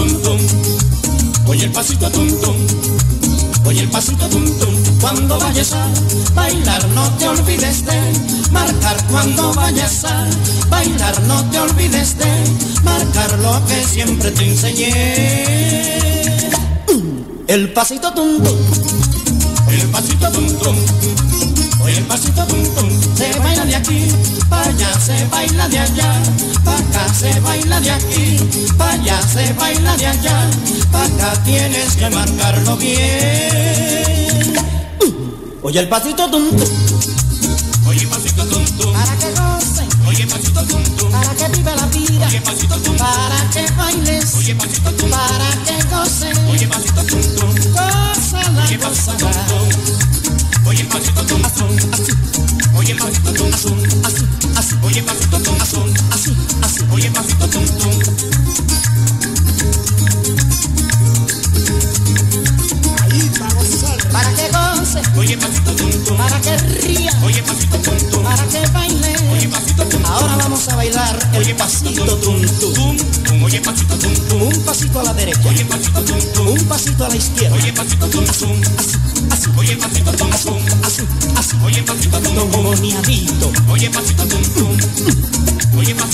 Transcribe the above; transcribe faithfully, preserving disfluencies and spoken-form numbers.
tum tum. Oye el pasito tum tum. Oye el pasito tum tum. Cuando vayas a bailar no te olvides de marcar. Cuando vayas a bailar no te olvides de marcar lo que siempre te enseñé. El pasito tum tum. El pasito tum tum. Oye el pasito tum tum. Se baila de aquí pa' allá, se baila de allá pa' acá, se baila de aquí pa' allá, se baila de allá pa' acá. Tienes que marcarlo bien. Oye el pasito tum tum. Oye el pasito tum tum. Para que gocen. Oye el pasito tum tum. Para que viva la vida. Oye el pasito tum tum. Para que bailes. Oye el pasito tum tum. Para que gocen. Oye el pasito tum tum. Gózala, oye el pasito tum tum. Oye el pasito tum tum. Así. Oye el pasito tum tum. Así, así. Oye el pasito tum tum. Así, así. Oye el pasito tum tum. Para que goce, oye pasito tum tum. Para que ría, oye pasito tum tum. Para que baile, oye pasito tum tum. Ahora vamos a bailar el oye pasito tum tum. Tum tum. Oye pasito tum tum. Un pasito a la derecha, oye pasito tum tum. Un pasito a la izquierda, oye pasito tum tum. Así, así, oye pasito tum tum. Así, así, oye pasito tum tum. Como niadito, oye pasito tum tum. Oye pasito